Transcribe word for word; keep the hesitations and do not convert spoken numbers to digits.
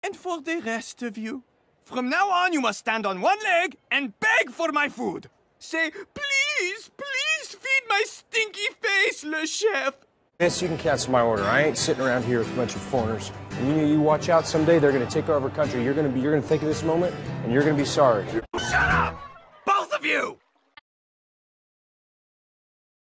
And for the rest of you, from now on you must stand on one leg and beg for my food. Say, please, please feed my stinky face, le chef. Yes, you can cancel my order. I ain't sitting around here with a bunch of foreigners. And you, you watch out, someday they're gonna take over our country. You're gonna be, you're gonna think of this moment, and you're gonna be sorry. Shut up! Both of you!